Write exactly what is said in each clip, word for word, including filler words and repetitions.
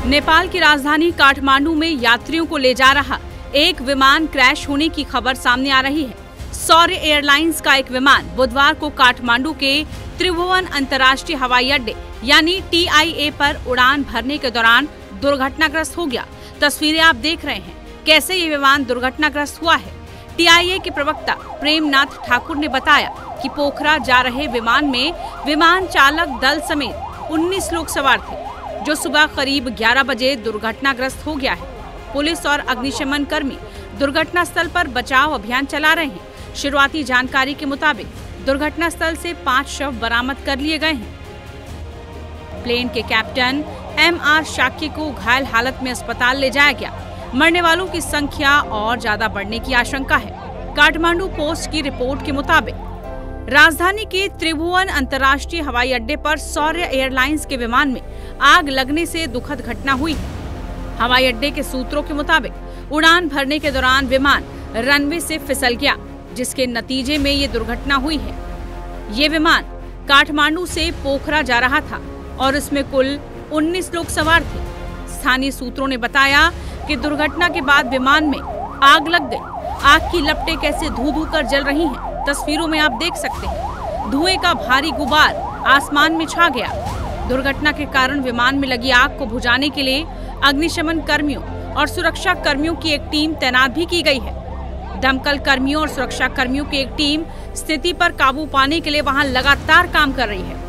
नेपाल की राजधानी काठमांडू में यात्रियों को ले जा रहा एक विमान क्रैश होने की खबर सामने आ रही है। सौर्य एयरलाइंस का एक विमान बुधवार को काठमांडू के त्रिभुवन अंतर्राष्ट्रीय हवाई अड्डे यानी टी आई ए पर उड़ान भरने के दौरान दुर्घटनाग्रस्त हो गया। तस्वीरें आप देख रहे हैं कैसे ये विमान दुर्घटनाग्रस्त हुआ है। टी आई ए के प्रवक्ता प्रेमनाथ ठाकुर ने बताया कि पोखरा जा रहे विमान में विमान चालक दल समेत उन्नीस लोग सवार थे, जो सुबह करीब ग्यारह बजे दुर्घटनाग्रस्त हो गया है। पुलिस और अग्निशमन कर्मी दुर्घटना स्थल पर बचाव अभियान चला रहे हैं। शुरुआती जानकारी के मुताबिक दुर्घटना स्थल से पाँच शव बरामद कर लिए गए हैं। प्लेन के कैप्टन एम आर शाक्य को घायल हालत में अस्पताल ले जाया गया। मरने वालों की संख्या और ज्यादा बढ़ने की आशंका है। काठमांडू पोस्ट की रिपोर्ट के मुताबिक राजधानी के त्रिभुवन अंतर्राष्ट्रीय हवाई अड्डे पर सौर्य एयरलाइंस के विमान में आग लगने से दुखद घटना हुई है। हवाई अड्डे के सूत्रों के मुताबिक उड़ान भरने के दौरान विमान रनवे से फिसल गया, जिसके नतीजे में ये दुर्घटना हुई है। ये विमान काठमांडू से पोखरा जा रहा था और इसमें कुल उन्नीस लोग सवार थे। स्थानीय सूत्रों ने बताया कि दुर्घटना के बाद विमान में आग लग गई। आग की लपटें कैसे धू धू कर जल रही हैं, तस्वीरों में आप देख सकते हैं। धुएं का भारी गुबार आसमान में छा गया। दुर्घटना के कारण विमान में लगी आग को बुझाने के लिए अग्निशमन कर्मियों और सुरक्षा कर्मियों की एक टीम तैनात भी की गई है। दमकल कर्मियों और सुरक्षा कर्मियों की एक टीम स्थिति पर काबू पाने के लिए वहां लगातार काम कर रही है।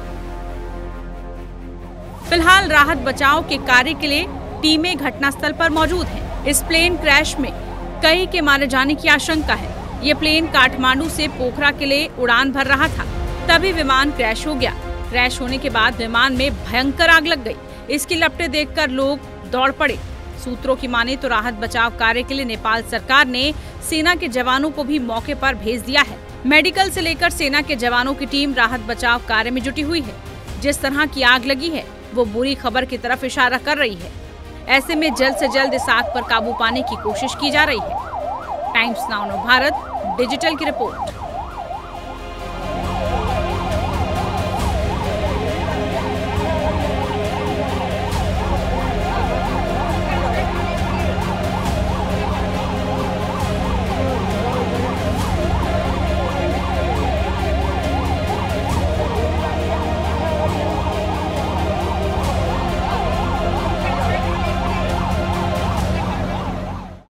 फिलहाल राहत बचाव के कार्य के लिए टीमें घटनास्थल पर मौजूद हैं। इस प्लेन क्रैश में कई के मारे जाने की आशंका है। ये प्लेन काठमांडू से पोखरा के लिए उड़ान भर रहा था, तभी विमान क्रैश हो गया। क्रैश होने के बाद विमान में भयंकर आग लग गई। इसकी लपटें देखकर लोग दौड़ पड़े। सूत्रों की माने तो राहत बचाव कार्य के लिए नेपाल सरकार ने सेना के जवानों को भी मौके पर भेज दिया है। मेडिकल से लेकर सेना के जवानों की टीम राहत बचाव कार्य में जुटी हुई है। जिस तरह की आग लगी है वो बुरी खबर की तरफ इशारा कर रही है। ऐसे में जल्द से जल्द इस आग पर काबू पाने की कोशिश की जा रही है। टाइम्स नाउ भारत डिजिटल की रिपोर्ट।